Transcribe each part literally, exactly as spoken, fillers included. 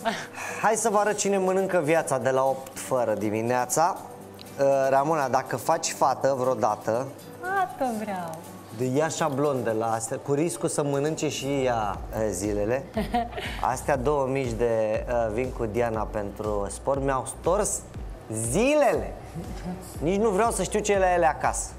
Hai să vă arăt cine mănâncă viața de la opt fără dimineața. Ramona, dacă faci fată vreodată, Asta vreau. ia șablon de la astea, cu riscul să mănânce și ea zilele. Astea două mici de uh, vin cu Diana pentru sport mi-au stors zilele. Nici nu vreau să știu ce e la ele acasă.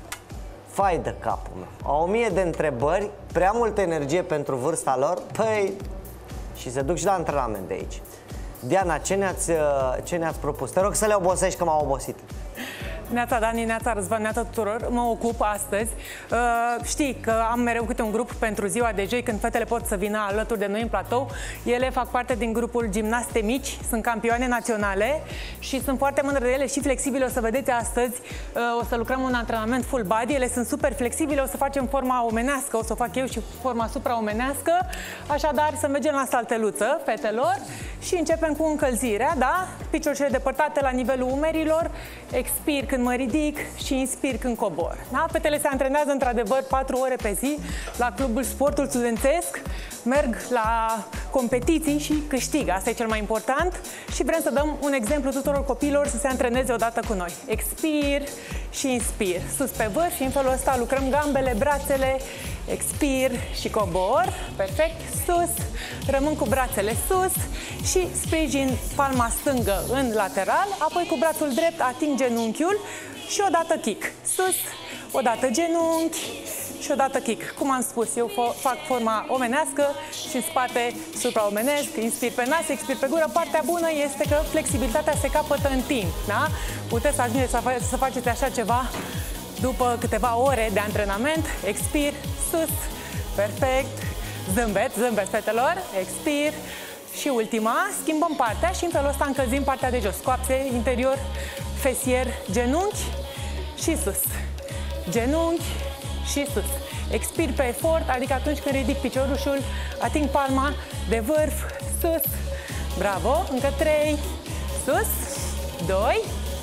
Fai de capul meu. Au o mie de întrebări, prea multă energie pentru vârsta lor. Păi, și se duc și la antrenament de aici. Diana, ce ne-ați ce ne-ați propus? Te rog să le obosești, că m-au obosit. Neața Dani, neața Răzvan, neața tuturor. Mă ocup astăzi. Uh, știi că am mereu câte un grup pentru ziua de joi, când fetele pot să vină alături de noi în platou. Ele fac parte din grupul Gimnaste Mici, sunt campioane naționale și sunt foarte mândră de ele și flexibile. O să vedeți astăzi, uh, o să lucrăm un antrenament full body. Ele sunt super flexibile, o să facem forma omenească, o să o fac eu și forma supraomenească. Așadar, să mergem la salteluță, fetelor, și începem cu încălzirea, da? Picioarele depărtate la nivelul umerilor, expir când mă ridic și inspir când cobor. Da? Fetele se antrenează într-adevăr patru ore pe zi la clubul Sportul Studențesc, merg la competiții și câștigă, asta e cel mai important, și vrem să dăm un exemplu tuturor copiilor să se antreneze odată cu noi. Expir și inspir, sus pe vârf, și în felul ăsta lucrăm gambele, brațele, expir și cobor, perfect, sus, rămân cu brațele sus și sprijin palma stângă în lateral, apoi cu brațul drept ating genunchiul și odată kick, sus, odată genunchi și odată kick. Cum am spus, eu fac forma omenească și în spate supraomenesc, inspir pe nas, expir pe gură. Partea bună este că flexibilitatea se capătă în timp, da? Puteți să ajungeți să, fa să faceți așa ceva după câteva ore de antrenament. Expir, sus, perfect, zâmbet, zâmbet fetelor, expir și ultima, schimbăm partea și în felul ăsta încălzim partea de jos, coapse, interior, fesier, genunchi și sus, genunchi și sus. Expir pe efort, adică atunci când ridic piciorușul, ating palma de vârf, sus, bravo, încă trei, sus, doi,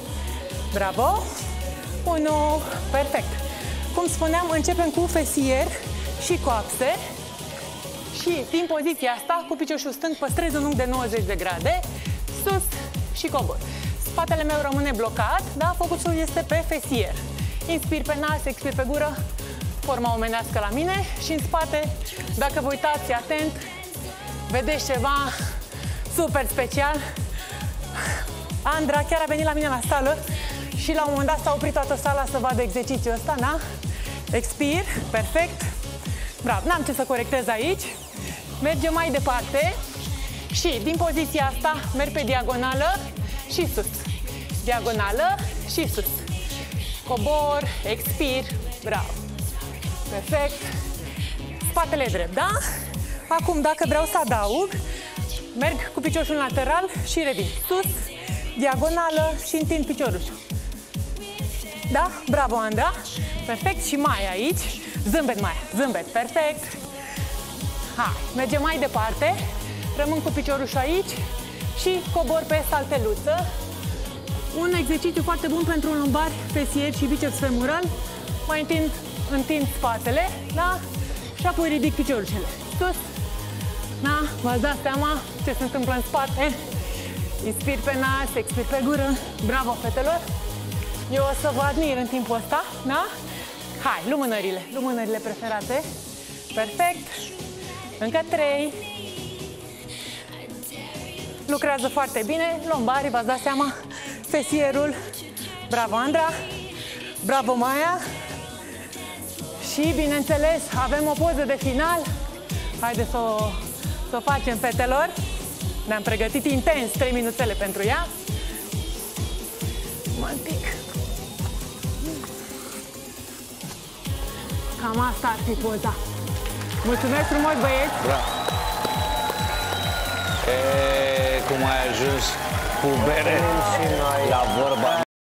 bravo, unu, perfect. Cum spuneam, începem cu fesier și coapse și din poziția asta, cu picioșul stâng, păstrez un unghi de nouăzeci de grade, sus și cobor. Spatele meu rămâne blocat, da? Focusul este pe fesier. Inspir pe nas, expir pe gură, forma omenească la mine și în spate, dacă vă uitați atent, vedeți ceva super special. Andra chiar a venit la mine la sală și la un moment dat s-a oprit toată sala să vadă exercițiul ăsta, da? Expir, perfect. Bravo, n-am ce să corectez aici. Mergem mai departe și din poziția asta merg pe diagonală și sus. Diagonală și sus. Cobor, expir, bravo. Perfect. Spatele drept, da? Acum, dacă vreau să adaug, merg cu picioșul lateral și revin. Sus, diagonală și întind piciorușul. Da? Bravo, Andra. Perfect. Și mai aici. Zâmbet, mai. Zâmbet. Perfect. Hai. Mergem mai departe. Rămân cu piciorușul aici și cobor pe salteluță. Un exercițiu foarte bun pentru un lumbar, fesier și biceps femoral. Mai întind, întind spatele, da? Și apoi ridic piciorușele. Sus. Da? V-ați dat seama ce se întâmplă în spate? Inspir pe nas, expir pe gură. Bravo, fetelor! Eu o să vă admir în timpul ăsta, da? Hai, lumânările, lumânările preferate. Perfect. Încă trei. Lucrează foarte bine. Lombarii, v-ați dat seama? Fesierul. Bravo, Andra. Bravo, Maia. Și, bineînțeles, avem o poză de final. Haideți să o, să o facem, fetelor. Ne-am pregătit intens trei minuțele pentru ea. Un pic. Cam asta ar fi poza. Mulțumesc frumos, băieți! Bravo! E, cum ai ajuns cu bere la vorba